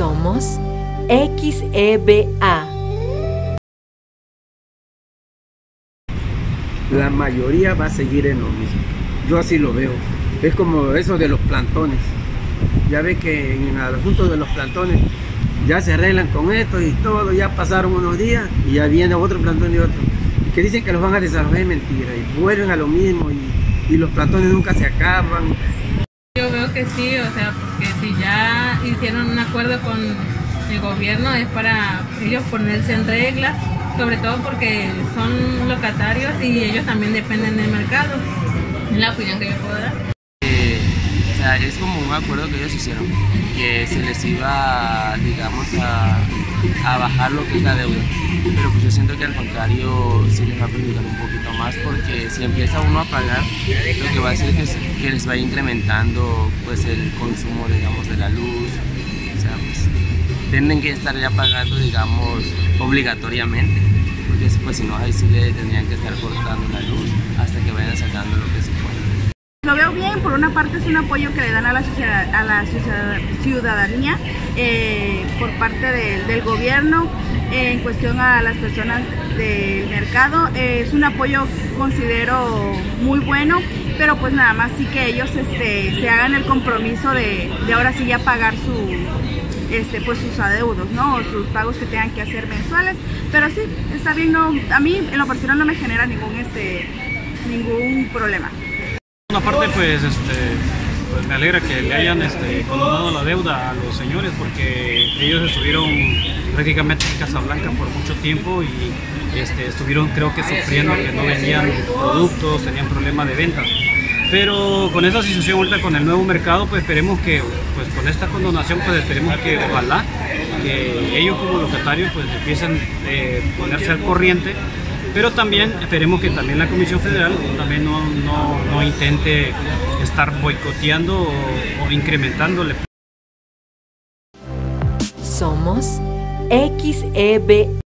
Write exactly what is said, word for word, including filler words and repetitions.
Somos X E B A. La mayoría va a seguir en lo mismo. Yo así lo veo. Es como eso de los plantones. Ya ve que en el asunto de los plantones ya se arreglan con esto y todo, ya pasaron unos días y ya viene otro plantón y otro. Que dicen que los van a desarrollar, es mentira, y vuelven a lo mismo y, y los plantones nunca se acaban. Yo veo que sí, o sea, porque si ya hicieron un acuerdo con el gobierno es para ellos ponerse en regla, sobre todo porque son locatarios y ellos también dependen del mercado. Es la opinión que yo puedo dar. Eh, o sea, es como un acuerdo que ellos hicieron, que se les iba, digamos, a, a bajar lo que es la deuda. Pero pues yo siento que al contrario sí les va a perjudicar un poquito más, porque si empieza uno a pagar, lo que va a hacer es que les vaya incrementando pues el consumo, digamos, de la luz. O sea, pues tienen que estar ya pagando, digamos, obligatoriamente, porque pues si no ahí sí le tendrían que estar cortando la luz hasta que vayan sacando lo que se puede. Lo veo bien, por una parte es un apoyo que le dan a la, a la ciudadanía eh, por parte de, del gobierno eh, en cuestión a las personas del mercado. Eh, es un apoyo, considero, muy bueno, pero pues nada más sí que ellos este, se hagan el compromiso de, de ahora sí ya pagar su, este, pues sus adeudos, ¿no? O sus pagos que tengan que hacer mensuales. Pero sí, está bien, no, a mí en lo personal no me genera ningún, este, ningún problema. Una parte pues, este, pues me alegra que le hayan este, condonado la deuda a los señores, porque ellos estuvieron prácticamente en Casablanca por mucho tiempo y este, estuvieron creo que sufriendo que no vendían productos, tenían problemas de ventas. Pero con esta situación ahorita con el nuevo mercado, pues esperemos que pues con esta condonación pues esperemos que ojalá que ellos como locatarios pues empiecen a eh, ponerse al corriente. Pero también esperemos que también la Comisión Federal también no, no, no intente estar boicoteando o, o incrementándole. Somos X E B A.